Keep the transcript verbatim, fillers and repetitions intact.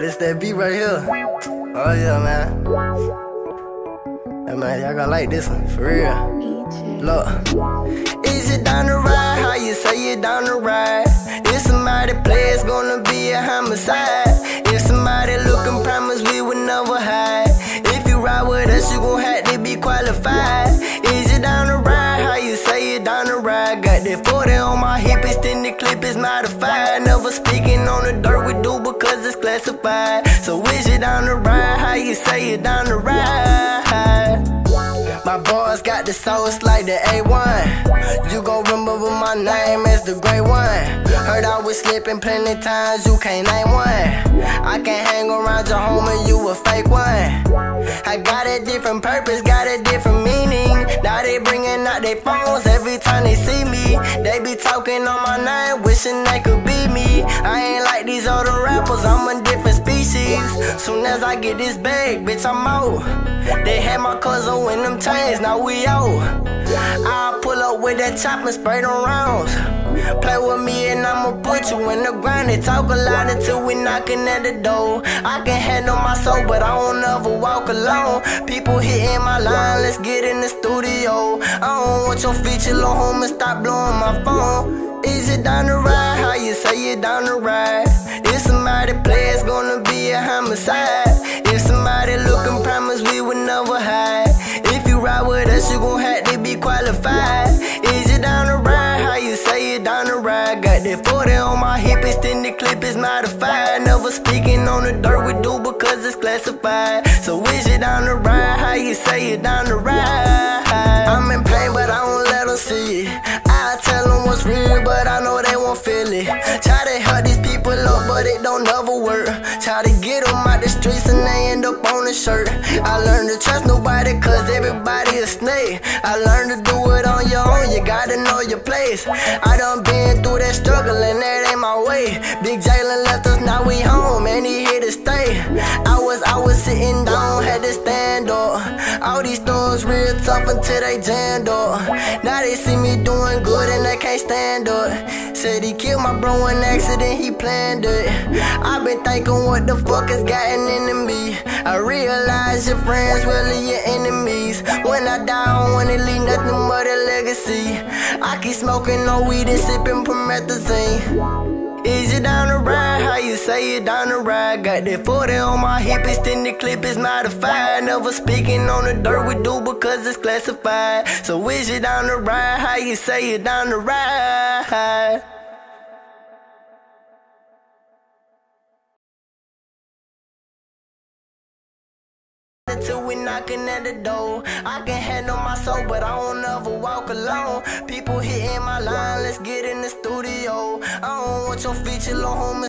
this that beat right here. Oh yeah, man. Hey man, y'all gonna like this one, for real. Look. Is it down the ride? How you say it down the ride? If somebody play, it's gonna be a homicide. If somebody looking promise, we would never hide. If you ride with us, you gon' have to be qualified. Is it down the ride? How you say it down the ride? Got that forty on my hip, extended clip is modified. Never speaking on the dirt we do because it's classified. So is it down the ride? How you say it down the ride? My boys got the sauce like the A one. You gon' remember my name as the great one. Heard I was slipping plenty times, you can't name one. I can't hang around your homie, you a fake one. I got a different purpose, got a different meaning. Now they bringing out their phones every time they see me. They be talking on my name, wishing they could be me. I ain't like these other rappers, I'm a different species. Soon as I get this bag, bitch, I'm out. They had my cousin in them chains, now we out. I pull up with that chop and spray them rounds. Play with me and I'ma put you in the ground. They talk a lot until we knocking at the door. I can handle my soul, but I don't ever walk alone. People hitting my line, let's get in the studio. I don't want your feature, little homie, stop blowing my phone. Is it down the ride? How you say it down the ride? If somebody play, it's gonna be a homicide. If somebody looking promise, we would never hide. If you ride with us, you gon' have to be qualified. Is it down the ride? How you say it down the ride? Got that forty on my hip, extended clip is modified. Never speaking on the dirt we do because it's classified. So is it down the ride? How you say it down the ride? I'm in pain, but I don't let them see it. I tell them what's real, but I know they won't feel it. Try to help these people up, but it don't never work. Try to get them out the streets and they end up on the shirt. I learned to trust nobody cause everybody a snake. I learned to do it on your own, you gotta know your place. I done been through that struggle and that ain't my way. Big Jalen left us, now we home and he here to stay. I was, I was sitting down, had to stand up. All these stories real tough until they jammed up. Now they see me doing good and they can't stand up. Said he killed my bro in accident, he planned it. I been thinking what the fuck has gotten into me. I realize your friends really your enemies. When I die, I don't wanna leave nothing but a legacy. I keep smoking no weed and sipping promethazine. Is it down the ride? How you say it down the ride? Got that forty on my hip, extended clip is modified. Never speaking on the dirt we do because it's classified. So is it down the ride? How you say it down the ride? Until we knocking at the door. I can handle my soul, but I don't ever walk alone. People hitting my line, let's get in the studio. I don't want your feature, little homie.